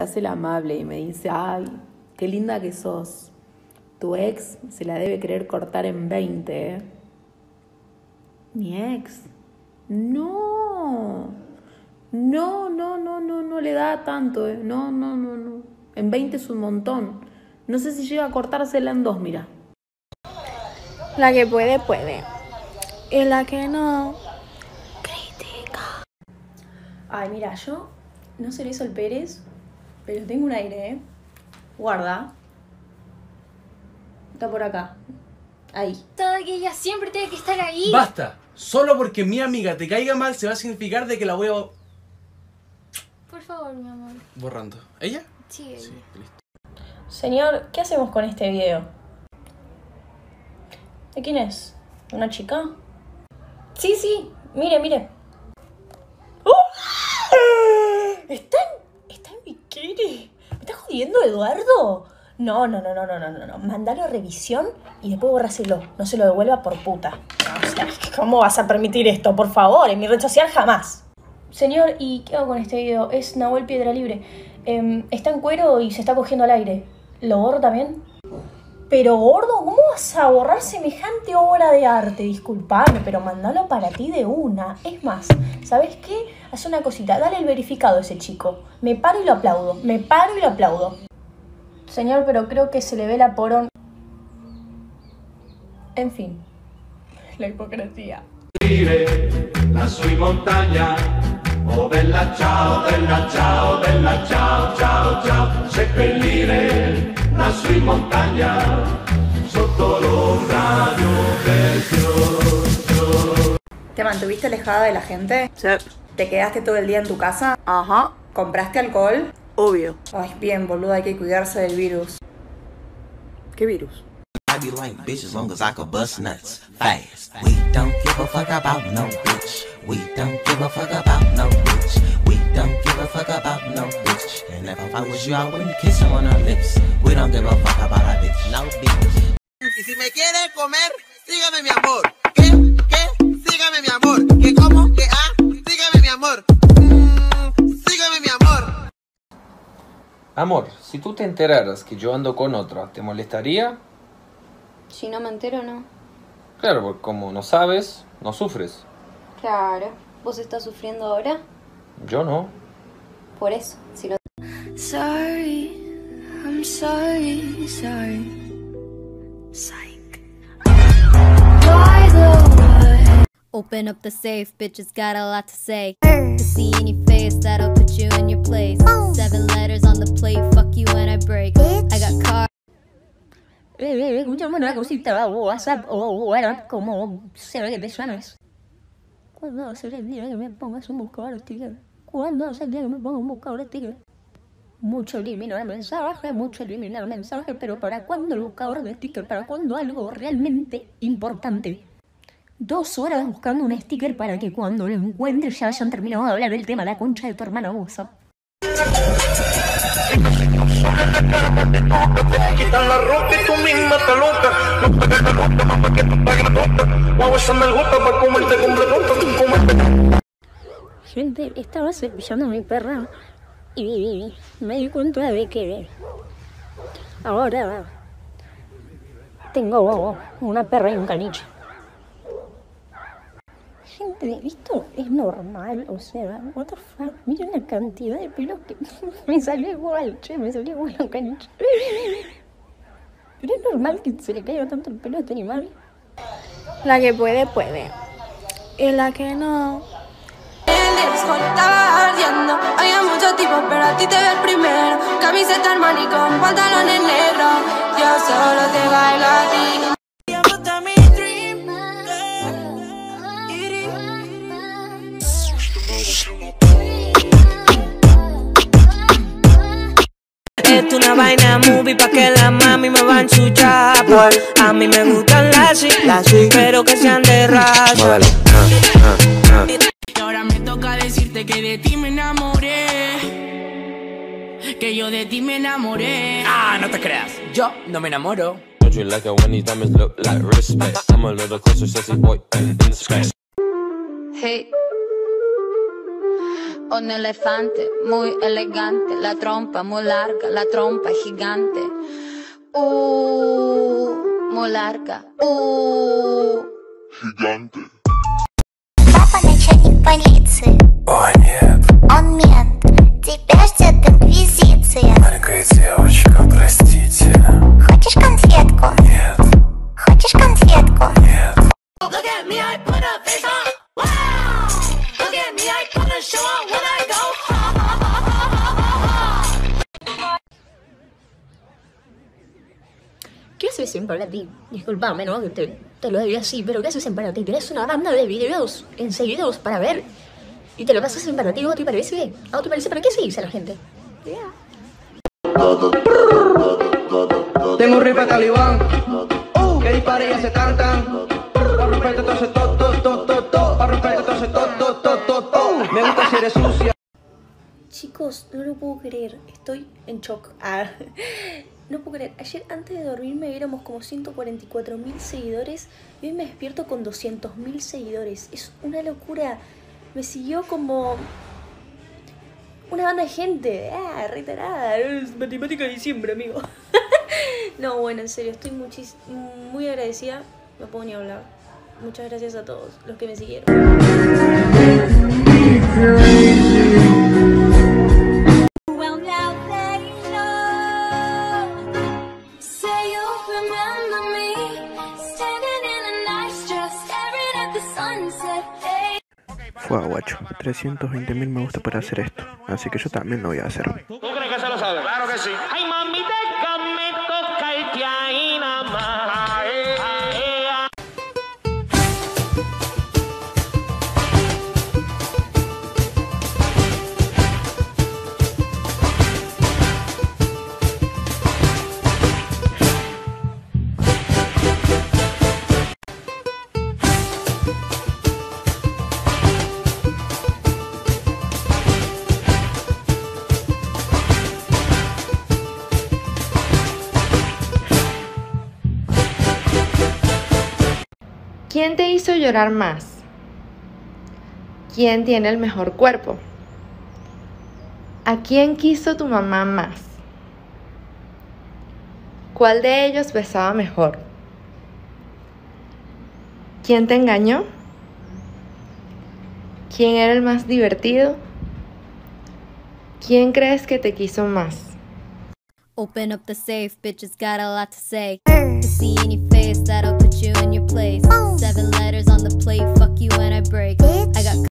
hace la amable y me dice, ay, qué linda que sos. Tu ex se la debe querer cortar en 20, ¿eh? ¿Mi ex? No le da tanto, ¿eh? No. En 20 es un montón. No sé si llega a cortársela en 2, mira. La que puede, puede. Y la que no, critica. Ay, mira, yo no seré Sol Pérez, pero tengo un aire, ¿eh? Guarda. Está por acá. Ahí. Toda que ella siempre tiene que estar ahí. ¡Basta! Solo porque mi amiga te caiga mal se va a significar de que la voy a... Por favor, mi amor. borrando. ¿Ella? Sí, ella. Sí, listo. Señor, ¿qué hacemos con este video? ¿De quién es? ¿Una chica? Sí, mire. ¿Está en bikini? ¿Me estás jodiendo, Eduardo? No. Mandalo a revisión y después borráselo. No se lo devuelva por puta. No, o sea, ¿cómo vas a permitir esto? Por favor, en mi red social jamás. Señor, ¿y qué hago con este video? Es Nahuel Piedra Libre. Está en cuero y se está cogiendo al aire. ¿Lo borro también? Pero gordo, ¿cómo vas a borrar semejante obra de arte? Disculpame, pero mandalo para ti de una. Es más, ¿sabes qué? Haz una cosita, dale el verificado a ese chico. Me paro y lo aplaudo. Señor, pero creo que se le ve la porón. En fin, la hipocresía. Lassù in montagna, oh bella ciao, ciao, seppellire lassù in montagna, sotto l'ombra di un bel fior. ¿Te mantuviste alejada de la gente? Sí. ¿Te quedaste todo el día en tu casa? Ajá. ¿Compraste alcohol? Obvio. Ay, bien, boludo, hay que cuidarse del virus. ¿Qué virus? I be like bitch as long as I could bust nuts fast. We don't give a fuck about no bitch. We don't give a fuck about no bitch. We don't give a fuck about no bitch. And if I was you, I wouldn't kiss her on her lips. We don't give a fuck about a bitch, no bitch. Y si me quiere comer, sígame mi amor. ¿Qué? Sígame mi amor. ¿Qué cómo? ¿Qué sígame mi amor. Sígame mi amor. Amor, si tú te enteraras que yo ando con otra, ¿te molestaría? Si no me entero, no. Claro, porque como no sabes, no sufres. Claro. ¿Vos estás sufriendo ahora? Yo no. Por eso, si lo... Sorry, I'm sorry. Psych. By the way. Open up the safe, bitches got a lot to say. To see in your face, that'll put you in your place. 7 letters on the plate, fuck you when I break. I got car. Escúchame una cosita, WhatsApp o como se ve que te suenas. ¿Cuándo será el día que me pongas un buscador de sticker? ¿Cuándo será el día que me ponga un buscador de sticker? Mucho eliminar mensaje, pero ¿para cuándo el buscador de sticker? ¿Para cuándo algo realmente importante? 2 horas buscando un sticker para que cuando lo encuentres ya hayan terminado de hablar del tema la concha de tu hermana WhatsApp. Quitan la ropa y tú misma te loca. Gente, estaba cepillando a mi perra y me di cuenta de que ahora tengo una perra y un caniche. Gente, esto es normal, o sea, what the fuck, miren la cantidad de pelos que me salió igual, me salió igual un caniche. Pero es normal que se le caiga tanto el pelo a este animal. La que puede, puede. Y la que no. El disco estaba ardiendo, había muchos tipos, pero a ti te ve el primero. Camiseta al manicón, pantalones negros, yo solo te bailo a ti. Esto es una vaina movie pa' que la mami me va a enchuchar. A mí me gustan las pero que sean de raza. Y ahora me toca decirte que de ti me enamoré. Que yo de ti me enamoré. Ah, no te creas, yo no me enamoro. Hey, Un elefante muy elegante, la trompa muy larga, la trompa gigante. Muy larga. Gigante. Папа начальник полиции. О, нет. Он мент. Тебя ждет инквизиция. Маленькая девочка, простите. Хочешь конфетку? Нет. Хочешь конфетку? Нет. Look at me, I put a face on. Wow. Look at me, I put a show on when I go. ¿Qué haces en para ti? Disculpame, ¿no? Que te lo diría así, pero ¿qué haces en para ti? Tienes una banda de videos enseguidos para ver. Y te lo pasas en para ti, ¿no te parece? ¿No te parece? ¿Para qué se dice a la gente? Tengo un rifle talibán que dispara y hace tan tan. Pa' romperte todo ese pa' romperte todo ese Me gusta si eres sucia. Chicos, no lo puedo creer, estoy en shock. No puedo creer, ayer antes de dormirme éramos como 144.000 seguidores y hoy me despierto con 200.000 seguidores. Es una locura. Me siguió como una banda de gente. Reiterada. Es matemática de diciembre, amigo. No, bueno, en serio, estoy muy agradecida. No puedo ni hablar. Muchas gracias a todos los que me siguieron. Well, now they know. Say you remember me standing in a nice dress, staring at the sunset. Hey. Fue guacho, 320.000 me gusta para hacer esto, así que yo también lo voy a hacer. ¿Tú crees que se lo sabe? Claro que sí. Ay, mami, déjame tocarte ahí nada más. ¿Quién te hizo llorar más? ¿Quién tiene el mejor cuerpo? ¿A quién quiso tu mamá más? ¿Cuál de ellos besaba mejor? ¿Quién te engañó? ¿Quién era el más divertido? ¿Quién crees que te quiso más? Open up the safe, bitches got a lot to say. To see in your face, that'll put you in your place. 7 letters on the plate, fuck you when I break.